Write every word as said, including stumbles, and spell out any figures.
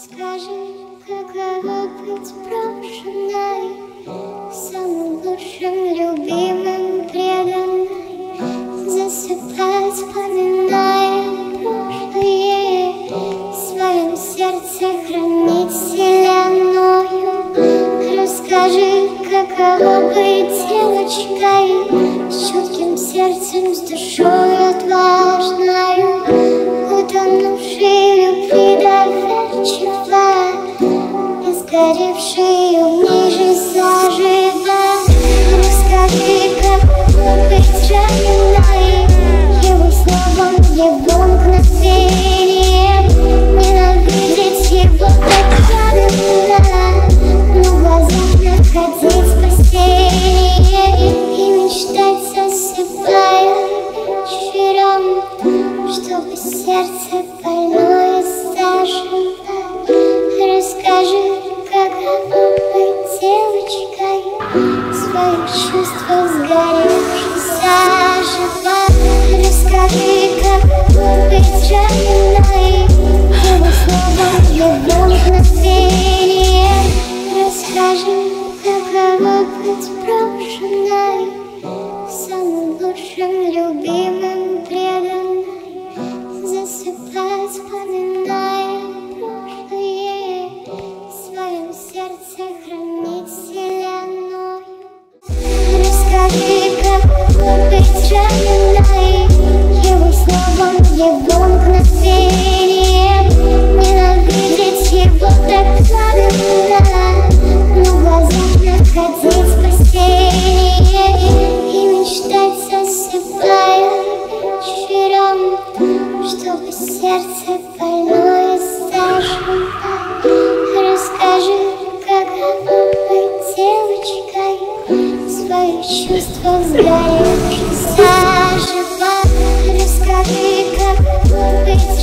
Скажи, каково быть брошенной, самым лучшим, любимым, преданной, засыпать, вспоминая прошлое, в своем сердце хранить вселенную. Расскажи, каково быть девочкой, с чутким сердцем, с душой отважною, утонувшей любви доверчиво, и сгоревшей в ней жизнь заживо. Расскажи, каково быть раненой его словом, его мгновением, ненавидеть его так жадно, но в глазах находить спасение и мечтать, засыпая вечером, чтобы сердце больное зажило. Расскажи, каково быть девочкой, своих чувствах сгоревших заживо. Расскажи, каково быть раненой его словом, его мгновением. Расскажи, каково быть брошенной, самым лучшим, любимым, преданной, засыпать, вспоминая прошлое, в своем сердце хранить вселенную. Расскажи, каково быть раненой его словом, его мгновением, ненавидеть его так жадно, но в глазах находить спасение и мечтать, засыпая вечером, чтобы сердце больное зажило. Расскажи, каково быть девочкой, своих чувствах сгоревших заживо. Расскажи, каково быть